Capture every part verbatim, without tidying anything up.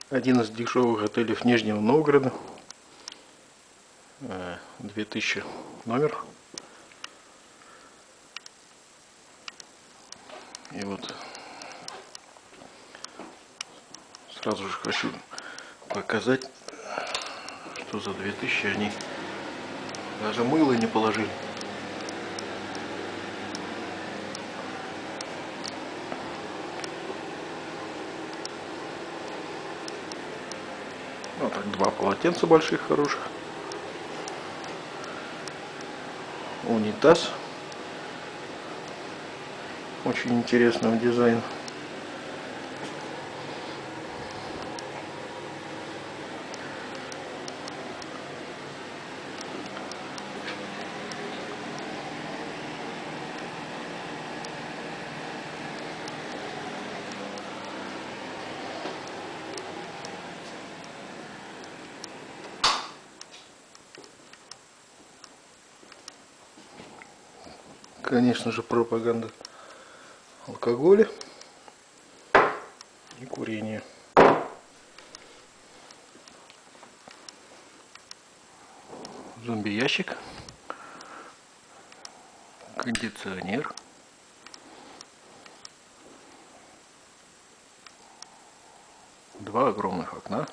Один из дешевых отелей Нижнего Новгорода. две тысячи номер. И вот сразу же хочу показать, что за две тысячи они даже мыло не положили. Вот так, два полотенца больших, хороших. Унитаз очень интересного дизайна. Конечно же, пропаганда алкоголя и курения. Зомби-ящик, кондиционер, два огромных окна,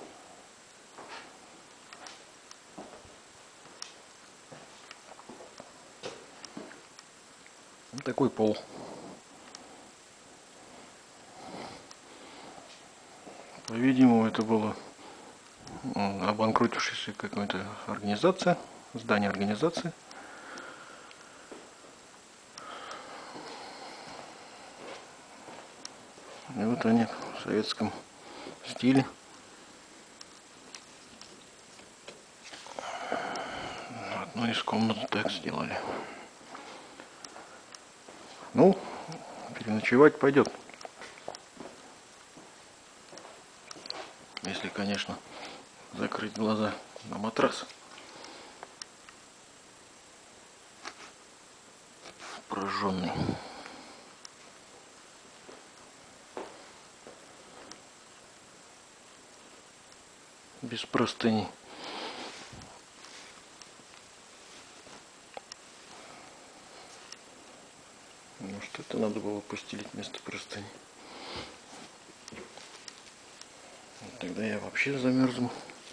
вот такой пол. По-видимому, это было обанкротившаяся какая-то организация, здание организации. И вот они в советском стиле. Одну из комнат так сделали. Ну, переночевать пойдет. Если, конечно, закрыть глаза на матрас. Прожженный. Без простыни. Может, это надо было постелить вместо простыни. Тогда я вообще замерзну.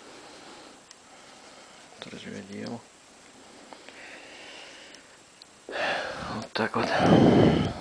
Это разве одеяло? Вот так вот.